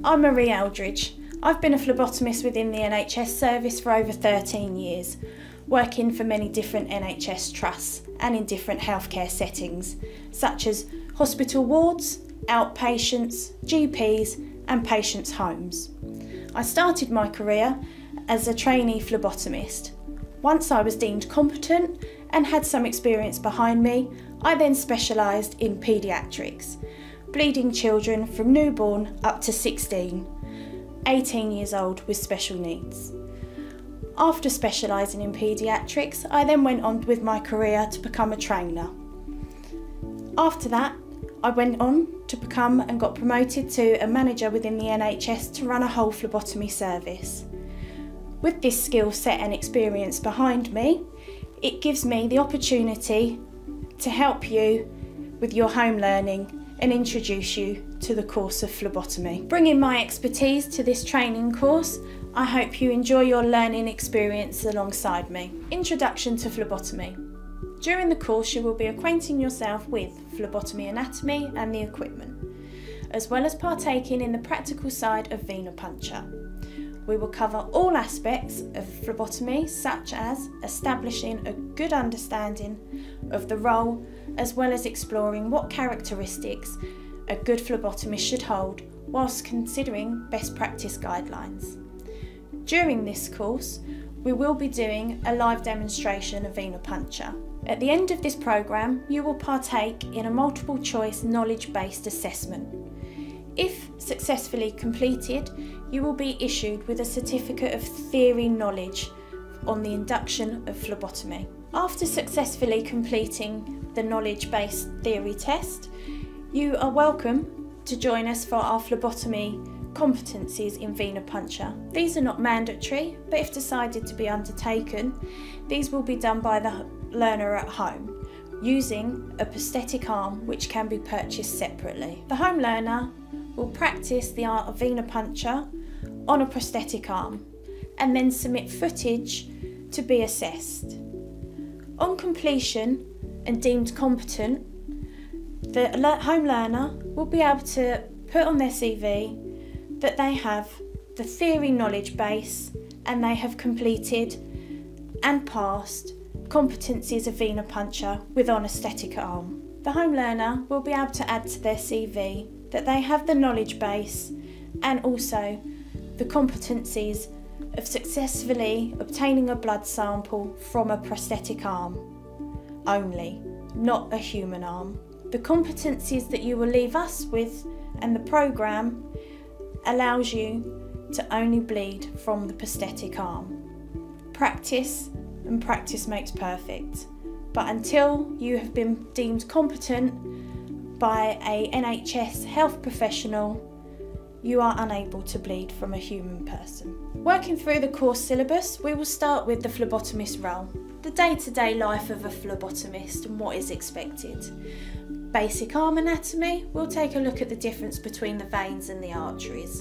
I'm Marie Eldridge. I've been a phlebotomist within the NHS service for over 13 years, working for many different NHS trusts and in different healthcare settings, such as hospital wards, outpatients, GPs and patients' homes. I started my career as a trainee phlebotomist. Once I was deemed competent and had some experience behind me, I then specialised in paediatrics, bleeding children from newborn up to 16, 18 years old with special needs. After specialising in paediatrics, I then went on with my career to become a trainer. After that, I went on to become and got promoted to a manager within the NHS to run a whole phlebotomy service. With this skill set and experience behind me, it gives me the opportunity to help you with your home learning and introduce you to the course of phlebotomy. Bringing my expertise to this training course, I hope you enjoy your learning experience alongside me. Introduction to phlebotomy. During the course you will be acquainting yourself with phlebotomy anatomy and the equipment, as well as partaking in the practical side of venipuncture. We will cover all aspects of phlebotomy, such as establishing a good understanding of the role, as well as exploring what characteristics a good phlebotomist should hold whilst considering best practice guidelines. During this course, we will be doing a live demonstration of venipuncture. At the end of this programme, you will partake in a multiple choice knowledge-based assessment. If successfully completed, you will be issued with a certificate of theory knowledge on the induction of phlebotomy. After successfully completing the knowledge-based theory test, you are welcome to join us for our phlebotomy competencies in venipuncture. These are not mandatory, but if decided to be undertaken, these will be done by the learner at home, using a prosthetic arm which can be purchased separately. The home learner will practice the art of venipuncture on a prosthetic arm and then submit footage to be assessed. On completion and deemed competent, the home learner will be able to put on their CV that they have the theory knowledge base and they have completed and passed competencies of venipuncture with an anaesthetic arm. The home learner will be able to add to their CV that they have the knowledge base and also the competencies of successfully obtaining a blood sample from a prosthetic arm only, not a human arm. The competencies that you will leave us with and the programme allows you to only bleed from the prosthetic arm. Practice and practice makes perfect, but until you have been deemed competent by a NHS health professional, you are unable to bleed from a human person. Working through the course syllabus, we will start with the phlebotomist role, the day-to-day life of a phlebotomist and what is expected. Basic arm anatomy, we'll take a look at the difference between the veins and the arteries.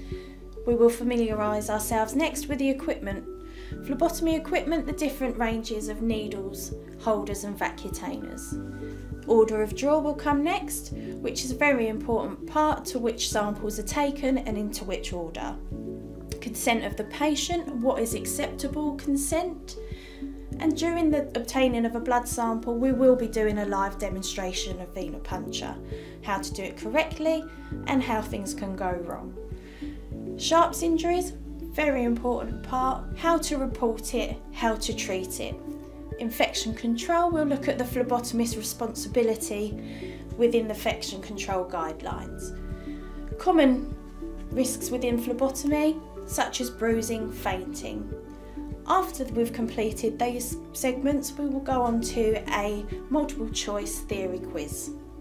We will familiarise ourselves next with the equipment. Phlebotomy equipment, the different ranges of needles, holders and vacuotainers. Order of draw will come next, which is a very important part to which samples are taken and into which order. Consent of the patient, what is acceptable consent. And during the obtaining of a blood sample, we will be doing a live demonstration of venipuncture, how to do it correctly and how things can go wrong. Sharps injuries, very important part, how to report it, how to treat it. Infection control, we'll look at the phlebotomist's responsibility within the infection control guidelines. Common risks within phlebotomy, such as bruising, fainting. After we've completed these segments, we will go on to a multiple choice theory quiz.